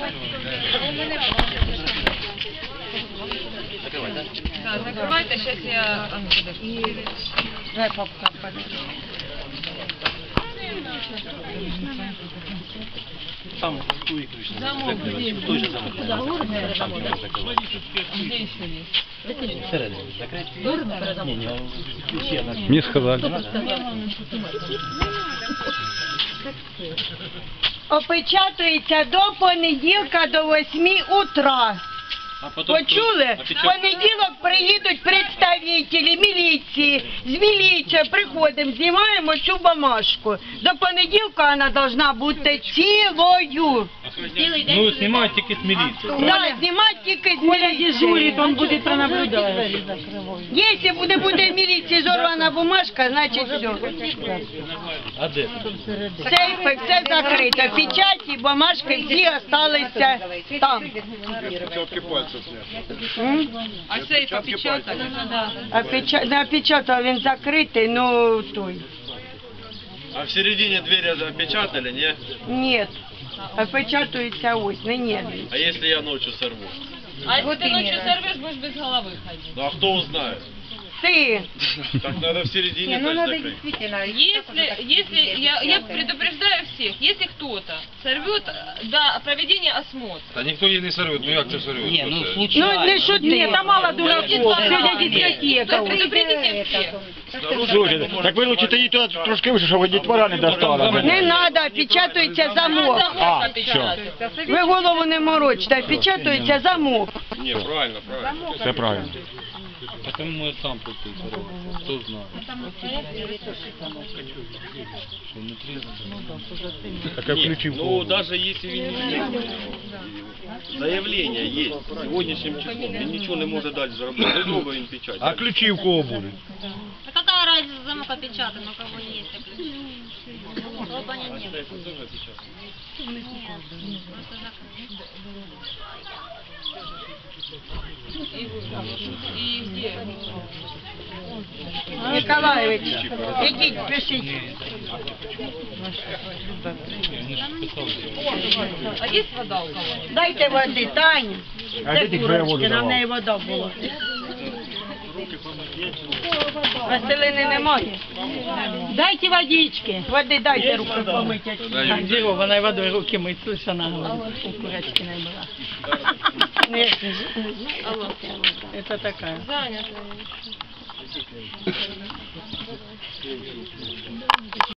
Закривай, так? Так, закривайте, зараз я... Давай папка впаде. Там той ключ. Замок. Той же замок. Где еще есть? Всередині. Закрити? Ні, ні, ключі одна. Мне сказали. Опечатується до понеділка до 8 утра. Почули? В понеділок приїдуть представники міліції. З міліцією приходимо, знімаємо цю бумажку. До понеділка вона повинна бути цілою. Ну, снимать тільки з міліції. Да, знімати тільки з міліції. Он будет пронаблюдать. Якщо буде в міліції зорвана бумажка, значить все. А де? Сейфи, все закрито. Печаті, бумажки всі залишилися там. А сейф опечатали? Напечатав, він закритий, ну той. А в середине двери запечатали, не? Ні. Опечатується ось, не ні. А если я ночью сорву? А если ты ночью сорвешь, будешь без головы ходить. Ну а кто узнает? Ти. Так надо в середине Ну, точно надо закрыть. действительно. Если я предупреждаю всех, если кто-то сорвет до проведения осмотра, Та ніхто її не сорвет, ну як це сорвет? Ні, ну Ну, случайно. не шути. Там мало дураков. Сегодня дискотека. предупредите всех. Слушайте, так ви лучше тоді туди трошки вище, щоб дітвора не достала. Не треба, опечатується замок. А, Опечатать. Ви голову не морочте, опечатується замок. Не, правильно, правильно. все правильно. А там ми сам тут хто знає. Що внутрі? Так а ключі в Ну кого? даже если заявление есть сегодняшним числом, и ничего не может дать заработать, не трогай им печать. А ключі в кого будуть? А какая разница, замок опечатан, у кого есть ключи? Оба нет. Нет, просто И где? Ніколаєвич, ідіть, пишіть. А есть вода у кого-нибудь? Дайте води, Таня. А Це де ти твоя воду курочки, нам в давав? неї вода була. Василини немає. Дайте водички. Води дайте руки помити. Газированной водой руки мыть, слышь, она говорит, у курочки не была. Это такая. Занято.